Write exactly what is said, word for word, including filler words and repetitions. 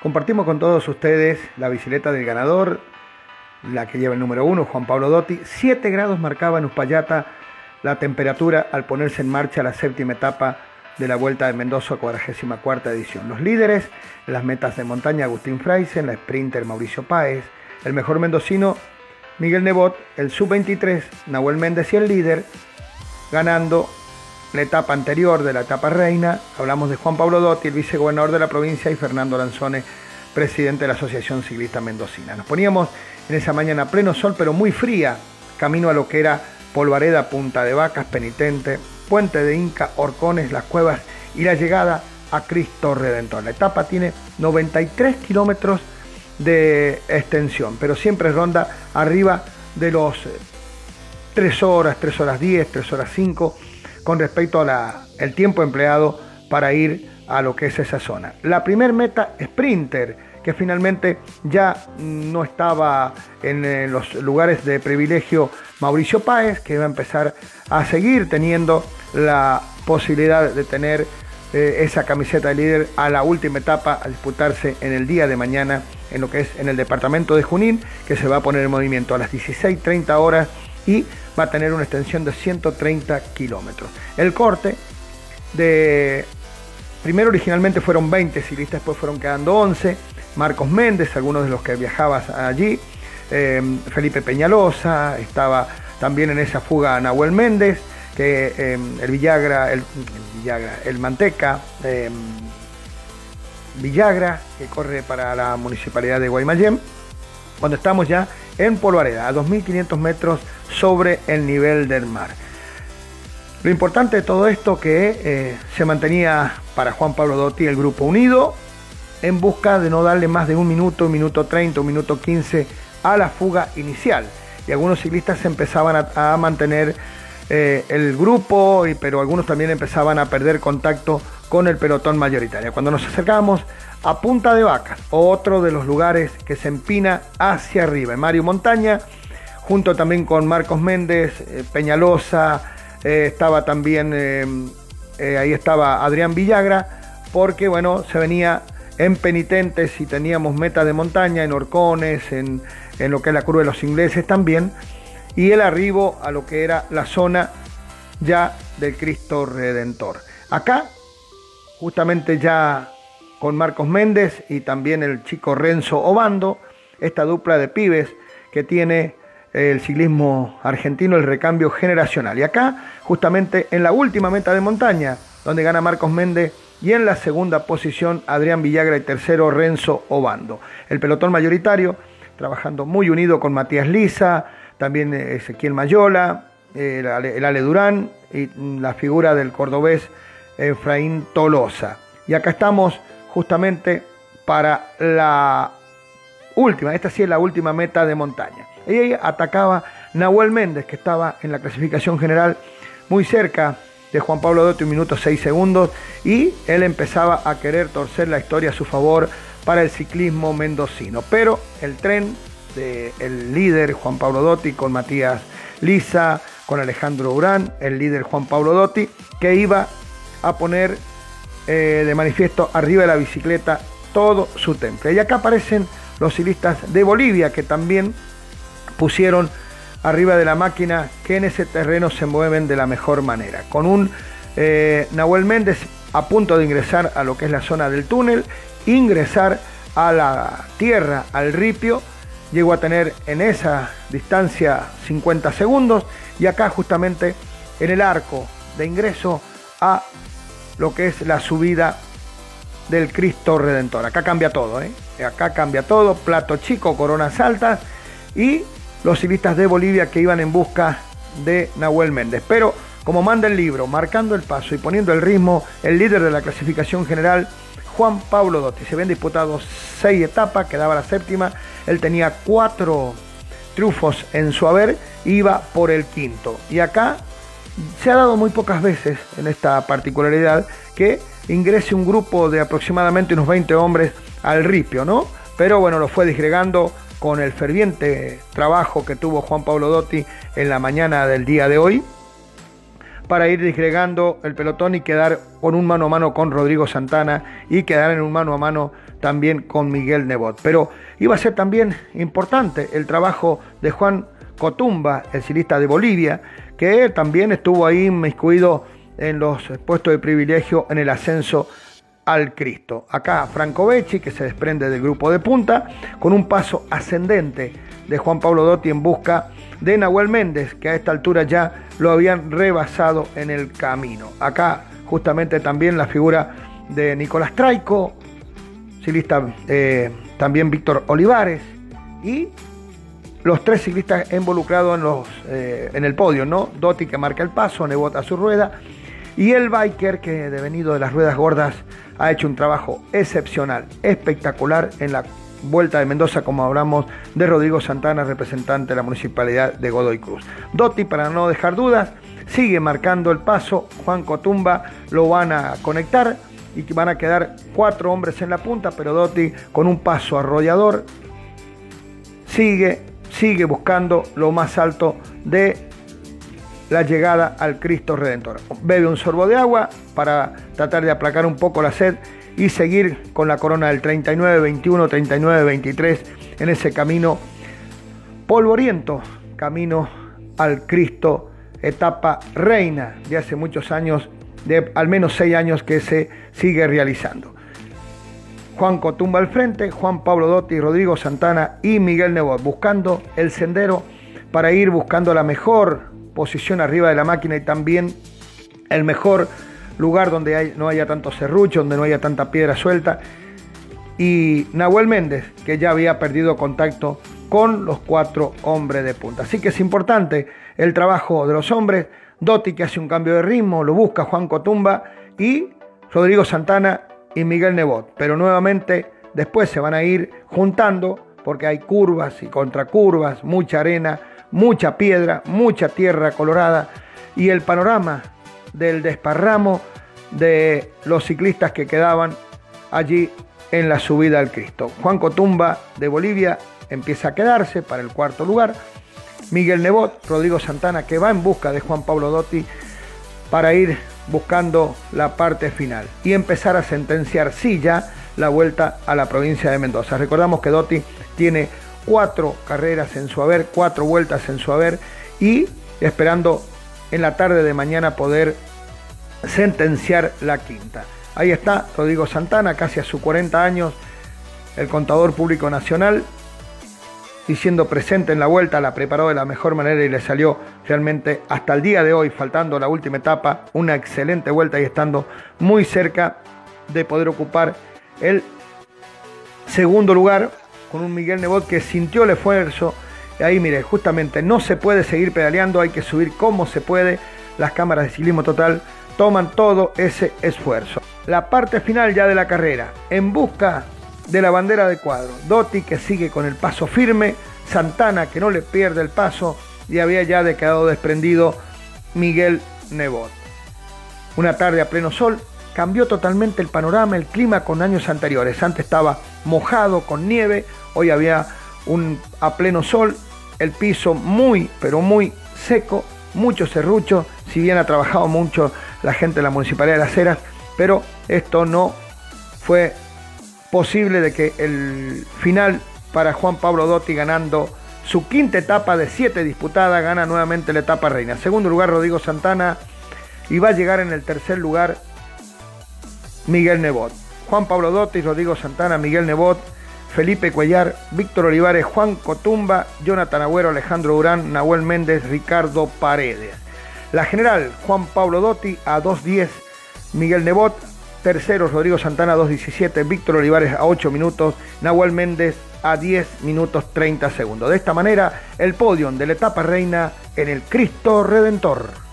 Compartimos con todos ustedes la bicicleta del ganador, la que lleva el número uno, Juan Pablo Dotti. siete grados marcaba en Uspallata la temperatura al ponerse en marcha la séptima etapa de la Vuelta de Mendoza, cuadragésima cuarta edición. Los líderes, las metas de montaña, Agustín Freisen, la sprinter Mauricio Páez, el mejor mendocino Miguel Nebot, el sub veintitrés Nahuel Méndez y el líder, ganando la etapa anterior de la etapa reina. Hablamos de Juan Pablo Dotti, el vicegobernador de la provincia, y Fernando Lanzone, presidente de la Asociación Ciclista Mendocina. Nos poníamos en esa mañana a pleno sol, pero muy fría, camino a lo que era Polvareda, Punta de Vacas, Penitente, Puente de Inca, Horcones, Las Cuevas y la llegada a Cristo Redentor. La etapa tiene noventa y tres kilómetros de extensión, pero siempre ronda arriba de los tres horas, tres horas diez, tres horas cinco, con respecto al tiempo empleado para ir a lo que es esa zona. La primer meta, Sprinter, que finalmente ya no estaba en eh, los lugares de privilegio Mauricio Páez, que iba a empezar a seguir teniendo la posibilidad de tener eh, esa camiseta de líder a la última etapa a disputarse en el día de mañana en lo que es en el departamento de Junín, que se va a poner en movimiento a las dieciséis treinta horas y va a tener una extensión de ciento treinta kilómetros. El corte de... Primero originalmente fueron veinte ciclistas, después fueron quedando once. Marcos Méndez, algunos de los que viajaban allí, eh, Felipe Peñalosa, estaba también en esa fuga Nahuel Méndez, que eh, el Villagra, el, el Villagra, el Manteca, eh, Villagra, que corre para la municipalidad de Guaymallén, cuando estamos ya en Polvareda, a dos mil quinientos metros sobre el nivel del mar. Lo importante de todo esto que eh, se mantenía para Juan Pablo Dotti el grupo unido en busca de no darle más de un minuto, un minuto treinta, un minuto quince a la fuga inicial. Y algunos ciclistas empezaban a, a mantener eh, el grupo, y, pero algunos también empezaban a perder contacto con el pelotón mayoritario. Cuando nos acercamos a Punta de Vacas, otro de los lugares que se empina hacia arriba, en Mario Montaña, junto también con Marcos Méndez, eh, Peñalosa, eh, estaba también, eh, eh, ahí estaba Adrián Villagra, porque bueno, se venía en Penitentes y teníamos meta de montaña en Horcones, en, en lo que es la Cruz de los Ingleses también, y el arribo a lo que era la zona ya del Cristo Redentor. Acá, justamente ya con Marcos Méndez y también el chico Renzo Obando, esta dupla de pibes que tiene el ciclismo argentino, el recambio generacional. Y acá, justamente en la última meta de montaña, donde gana Marcos Méndez, y en la segunda posición Adrián Villagra y tercero Renzo Obando. El pelotón mayoritario trabajando muy unido con Matías Liza, también Ezequiel Mayola, el Ale, el Ale Durán y la figura del cordobés Efraín Tolosa. Y acá estamos justamente para la última, esta sí es la última meta de montaña. Y ahí atacaba Nahuel Méndez, que estaba en la clasificación general muy cerca de Juan Pablo Dotti, un minuto seis segundos, y él empezaba a querer torcer la historia a su favor para el ciclismo mendocino. Pero el tren del líder Juan Pablo Dotti con Matías Liza, con Alejandro Urán, el líder Juan Pablo Dotti, que iba a poner eh, de manifiesto arriba de la bicicleta todo su temple. Y acá aparecen los ciclistas de Bolivia, que también pusieron arriba de la máquina, que en ese terreno se mueven de la mejor manera. Con un eh, Nahuel Méndez a punto de ingresar a lo que es la zona del túnel, ingresar a la tierra, al ripio, llegó a tener en esa distancia cincuenta segundos, y acá justamente en el arco de ingreso a lo que es la subida del Cristo Redentor. Acá cambia todo, ¿eh? Acá cambia todo, plato chico, coronas altas, y los ciclistas de Bolivia que iban en busca de Nahuel Méndez. Pero como manda el libro, marcando el paso y poniendo el ritmo, el líder de la clasificación general, Juan Pablo Dotti. Se habían disputado seis etapas, quedaba la séptima, él tenía cuatro triunfos en su haber, iba por el quinto. Y acá se ha dado muy pocas veces en esta particularidad que ingrese un grupo de aproximadamente unos veinte hombres al ripio, ¿no? Pero bueno, lo fue disgregando con el ferviente trabajo que tuvo Juan Pablo Dotti en la mañana del día de hoy, para ir disgregando el pelotón y quedar con un mano a mano con Rodrigo Santana y quedar en un mano a mano también con Miguel Nebot. Pero iba a ser también importante el trabajo de Juan Cotumba, el ciclista de Bolivia, que también estuvo ahí inmiscuido en los puestos de privilegio en el ascenso al Cristo. Acá Franco Becci, que se desprende del grupo de punta, con un paso ascendente de Juan Pablo Dotti en busca de Nahuel Méndez, que a esta altura ya lo habían rebasado en el camino. Acá justamente también la figura de Nicolás Traico, ciclista eh, también Víctor Olivares, y los tres ciclistas involucrados en, los, eh, en el podio, ¿no? Dotti, que marca el paso, Nebot a su rueda, y el biker, que devenido de las ruedas gordas ha hecho un trabajo excepcional, espectacular en la Vuelta de Mendoza, como hablamos de Rodrigo Santana, representante de la Municipalidad de Godoy Cruz. Dotti, para no dejar dudas, sigue marcando el paso. Juan Cotumba lo van a conectar y van a quedar cuatro hombres en la punta, pero Dotti, con un paso arrollador, sigue, sigue buscando lo más alto de la llegada al Cristo Redentor. Bebe un sorbo de agua para tratar de aplacar un poco la sed y seguir con la corona del treinta y nueve veintiuno, treinta y nueve veintitrés en ese camino polvoriento, camino al Cristo, etapa reina de hace muchos años, de al menos seis años que se sigue realizando. Juan Cotumba al frente, Juan Pablo Dotti, Rodrigo Santana y Miguel Nebot buscando el sendero para ir buscando la mejor posición arriba de la máquina y también el mejor lugar donde hay, no haya tanto serrucho, donde no haya tanta piedra suelta. Y Nahuel Méndez, que ya había perdido contacto con los cuatro hombres de punta. Así que es importante el trabajo de los hombres. Dotti, que hace un cambio de ritmo, lo busca Juan Cotumba, y Rodrigo Santana y Miguel Nebot. Pero nuevamente después se van a ir juntando porque hay curvas y contracurvas, mucha arena, mucha piedra, mucha tierra colorada y el panorama del desparramo de los ciclistas que quedaban allí en la subida al Cristo. Juan Cotumba de Bolivia empieza a quedarse para el cuarto lugar. Miguel Nebot, Rodrigo Santana, que va en busca de Juan Pablo Dotti para ir buscando la parte final y empezar a sentenciar, sí, ya la vuelta a la provincia de Mendoza. Recordamos que Dotti tiene cuatro carreras en su haber, cuatro vueltas en su haber, y esperando en la tarde de mañana poder sentenciar la quinta. Ahí está Rodrigo Santana, casi a sus cuarenta años, el contador público nacional, diciendo presente en la vuelta, la preparó de la mejor manera y le salió realmente hasta el día de hoy, faltando la última etapa, una excelente vuelta y estando muy cerca de poder ocupar el segundo lugar con un Miguel Nebot que sintió el esfuerzo. Y ahí mire, justamente no se puede seguir pedaleando, hay que subir como se puede. Las cámaras de Ciclismo Total toman todo ese esfuerzo. La parte final ya de la carrera, en busca de la bandera de cuadro. Dotti, que sigue con el paso firme, Santana, que no le pierde el paso, y había ya quedado desprendido Miguel Nebot. Una tarde a pleno sol, cambió totalmente el panorama, el clima con años anteriores. Antes estaba mojado con nieve, hoy había un a pleno sol, el piso muy, pero muy seco, mucho serrucho, si bien ha trabajado mucho la gente de la Municipalidad de Las Heras, pero esto no fue posible de que el final para Juan Pablo Dotti, ganando su quinta etapa de siete disputada, gana nuevamente la etapa reina. Segundo lugar Rodrigo Santana, y va a llegar en el tercer lugar Miguel Nebot. Juan Pablo Dotti, Rodrigo Santana, Miguel Nebot, Felipe Cuellar, Víctor Olivares, Juan Cotumba, Jonathan Agüero, Alejandro Durán, Nahuel Méndez, Ricardo Paredes. La general, Juan Pablo Dotti a dos diez, Miguel Nebot, tercero Rodrigo Santana a dos diecisiete, Víctor Olivares a ocho minutos, Nahuel Méndez a diez minutos treinta segundos. De esta manera, el podio de la etapa reina en el Cristo Redentor.